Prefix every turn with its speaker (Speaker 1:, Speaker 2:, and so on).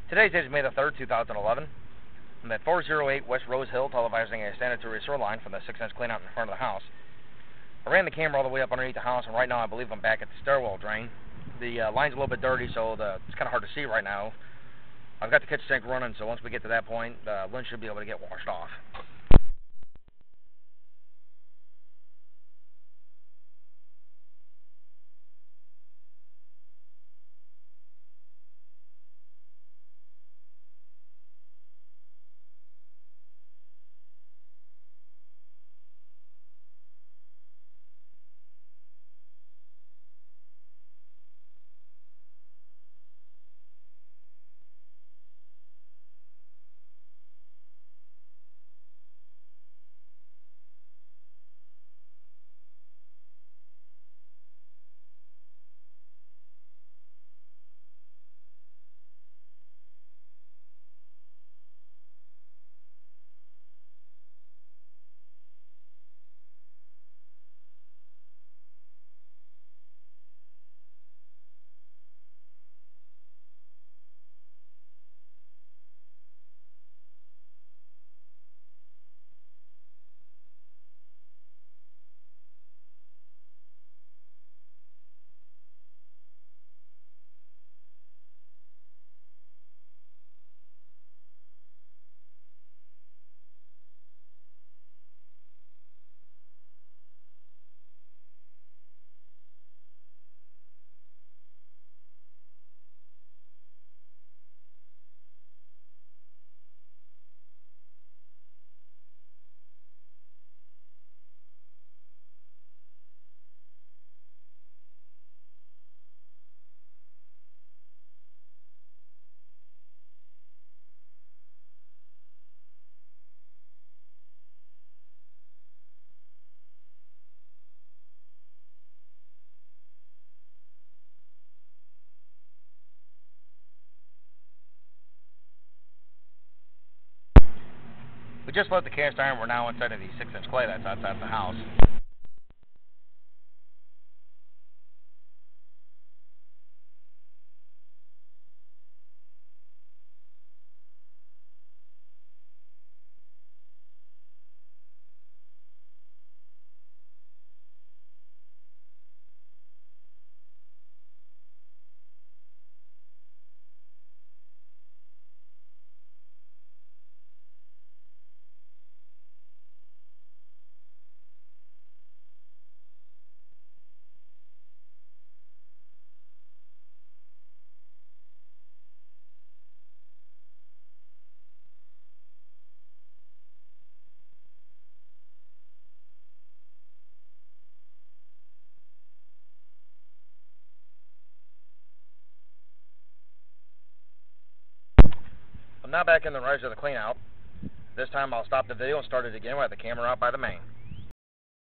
Speaker 1: Today's date is May the 3rd, 2011. I'm at 408 West Rose Hill, televising a sanitary sewer line from the 6-inch cleanout in front of the house. I ran the camera all the way up underneath the house, and right now I believe I'm back at the stairwell drain. The line's a little bit dirty, so it's kind of hard to see right now. I've got the kitchen sink running, so once we get to that point, the lint should be able to get washed off. We just left the cast iron. We're now inside of the 6-inch clay that's outside the house. I'm now back in the riser of the cleanout. This time I'll stop the video and start it again with the camera out by the main.